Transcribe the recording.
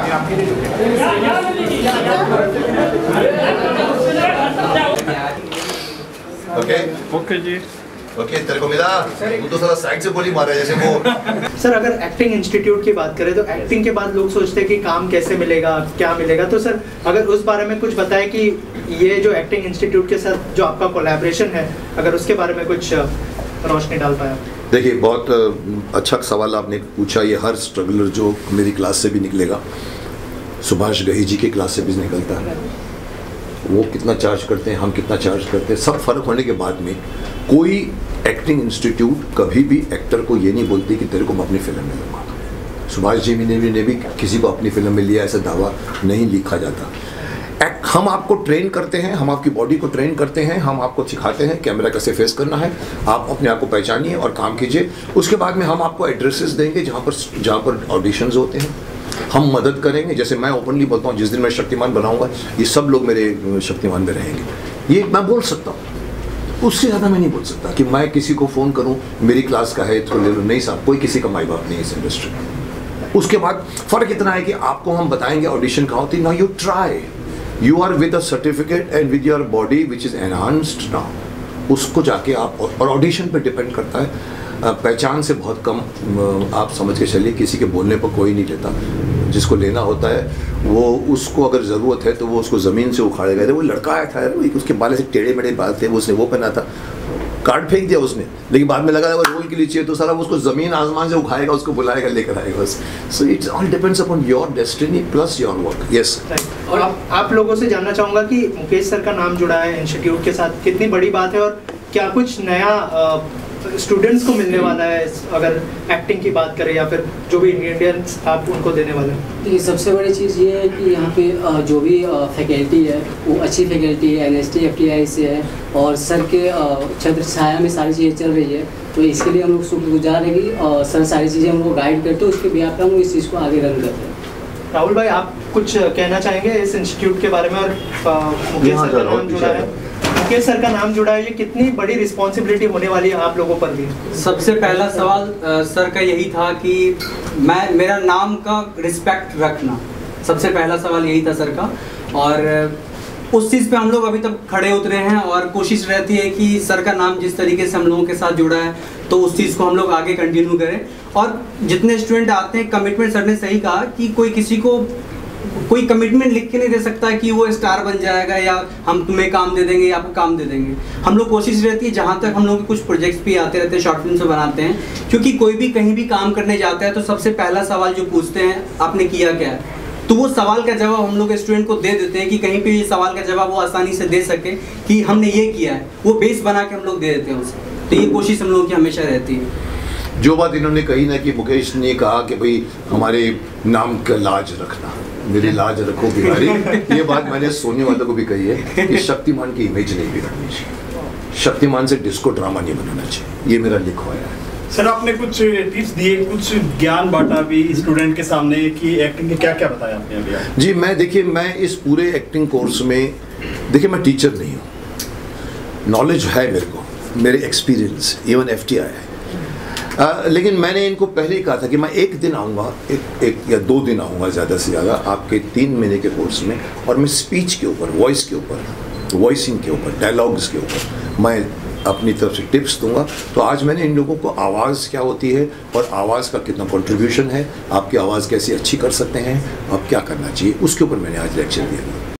Okay जी, okay, तेरे को मिला? तू तो साला साइड से गोली मारा जैसे वो। सर अगर एक्टिंग इंस्टीट्यूट की बात करें तो एक्टिंग के बाद लोग सोचते हैं कि काम कैसे मिलेगा, क्या मिलेगा, तो सर अगर उस बारे में कुछ बताएं कि ये जो एक्टिंग इंस्टीट्यूट के साथ जो आपका कोलैबोरेशन है, अगर उसके बारे में कुछ रोशनी डाल पाया। देखिए, बहुत अच्छा सवाल आपने पूछा। ये हर स्ट्रगलर जो मेरी क्लास से भी निकलेगा, सुभाष गही जी की क्लास से भी निकलता है, वो कितना चार्ज करते हैं, हम कितना चार्ज करते हैं, सब फर्क होने के बाद में कोई एक्टिंग इंस्टीट्यूट कभी भी एक्टर को ये नहीं बोलती कि तेरे को मैं अपनी फिल्म में लूँगा। सुभाष जी ने भी किसी को अपनी फिल्म में लिया ऐसा दावा नहीं लिखा जाता। हम आपको ट्रेन करते हैं, हम आपकी बॉडी को ट्रेन करते हैं, हम आपको सिखाते हैं कैमरा कैसे फेस करना है, आप अपने आप को पहचानिए और काम कीजिए। उसके बाद में हम आपको एड्रेसेस देंगे जहाँ पर ऑडिशंस होते हैं, हम मदद करेंगे। जैसे मैं ओपनली बोलता हूँ, जिस दिन मैं शक्तिमान बनाऊंगा ये सब लोग मेरे शक्तिमान में रहेंगे, ये मैं बोल सकता हूँ। उससे ज़्यादा मैं नहीं बोल सकता कि मैं किसी को फ़ोन करूँ मेरी क्लास का है तो ले लो। नहीं साहब, कोई किसी का माई बाप नहीं है इस इंडस्ट्री में। उसके बाद फ़र्क इतना है कि आपको हम बताएंगे ऑडिशन कहाँ होती है। Now you try, you are with a certificate and with your body which is enhanced now. उसको जाके आप, और ऑडिशन पे डिपेंड करता है, पहचान से बहुत कम आप समझ के चलिए। किसी के बोलने पर कोई नहीं लेता, जिसको लेना होता है वो, उसको अगर ज़रूरत है तो वो उसको ज़मीन से उखाड़ेगा। वो लड़का आया था, उसके बाल से टेढ़े मेढ़े बाल थे, वो उसने वो पहना था, कार्ड फेंक दिया उसने, लेकिन बाद में लगा वो रोल के लिए चाहिए तो सारा उसको ज़मीन आसमान से उखाएगा, उसको बुलाएगा, लेकर आएगा बस। So it's all depends upon your destiny plus your work. Yes. और आप लोगों से जानना चाहूँगा कि मुकेश सर का नाम जुड़ा है इंस्टीट्यूट के साथ, कितनी बड़ी बात है और क्या कुछ नया स्टूडेंट्स को मिलने वाला है अगर एक्टिंग की बात करें, या फिर जो भी इंग्रेडिएंट्स आप उनको देने वाले हैं? देखिए, सबसे बड़ी चीज़ ये है कि यहाँ पे जो भी फैकल्टी है वो अच्छी फैकल्टी है, NST FTI से है, और सर के छत्र छाया में सारी चीज़ें चल रही है। तो इसके लिए हम लोग शुक्रगुजार है कि सर सारी चीज़ें हम लोग गाइड करते हैं, उसके बिहाफ पे हम लोग इस चीज़ को आगे रन करते हैं। राहुल भाई, आप कुछ कहना चाहेंगे इस इंस्टीट्यूट के बारे में? और मुकेश सर का नाम जुड़ा है, मुकेश सर का नाम जुड़ा है, ये कितनी बड़ी रिस्पॉन्सिबिलिटी होने वाली है आप लोगों पर भी? सबसे पहला सवाल सर का यही था कि मेरा नाम का रिस्पेक्ट रखना, सबसे पहला सवाल यही था सर का। और उस चीज़ पे हम लोग अभी तक खड़े उतरे हैं और कोशिश रहती है कि सर का नाम जिस तरीके से हम लोगों के साथ जुड़ा है तो उस चीज़ को हम लोग आगे कंटिन्यू करें। और जितने स्टूडेंट आते हैं, कमिटमेंट सर ने सही कहा कि कोई किसी को कोई कमिटमेंट लिख के नहीं दे सकता कि वो स्टार बन जाएगा या हम तुम्हें काम दे देंगे या आपको काम दे देंगे। हम लोग कोशिश रहती है, जहाँ तक हम लोग कुछ प्रोजेक्ट्स भी आते रहते हैं, शॉर्ट फिल्म से बनाते हैं, क्योंकि कोई भी कहीं भी काम करने जाता है तो सबसे पहला सवाल जो पूछते हैं, आपने किया क्या है? तो वो सवाल का जवाब हम लोग स्टूडेंट को दे देते हैं कि कहीं पे ये सवाल का जवाब वो आसानी से दे सके कि हमने ये किया है, वो बेस बना के हम लोग दे देते हैं उसे। तो ये कोशिश हम लोगों की हमेशा रहती है। जो बात इन्होंने कही ना कि मुकेश ने कहा कि भाई हमारे नाम का लाज रखना, मेरी लाज रखो बिहारी, ये बात मैंने सोने वालों को भी कही है कि शक्तिमान की इमेज नहीं बिगड़नी चाहिए, शक्तिमान से डिस्को ड्रामा नहीं बनाना चाहिए, ये मेरा लिखवाया है। सर आपने कुछ टिप्स दिए, कुछ ज्ञान बांटा भी स्टूडेंट के सामने कि एक्टिंग के क्या क्या बताया आपने अभी? जी, मैं देखिए, मैं इस पूरे एक्टिंग कोर्स में, देखिए मैं टीचर नहीं हूँ, नॉलेज है मेरे को, मेरे एक्सपीरियंस इवन FTI है, लेकिन मैंने इनको पहले ही कहा था कि मैं एक दिन आऊँगा, एक या 2 दिन आऊँगा ज़्यादा से ज़्यादा आपके 3 महीने के कोर्स में, और मैं स्पीच के ऊपर, वॉइस के ऊपर, वॉइसिंग के ऊपर, डायलॉग्स के ऊपर मैं अपनी तरफ से टिप्स दूंगा। तो आज मैंने इन लोगों को आवाज़ क्या होती है और आवाज़ का कितना कंट्रीब्यूशन है, आपकी आवाज़ कैसे अच्छी कर सकते हैं, आप क्या करना चाहिए, उसके ऊपर मैंने आज लेक्चर दिया।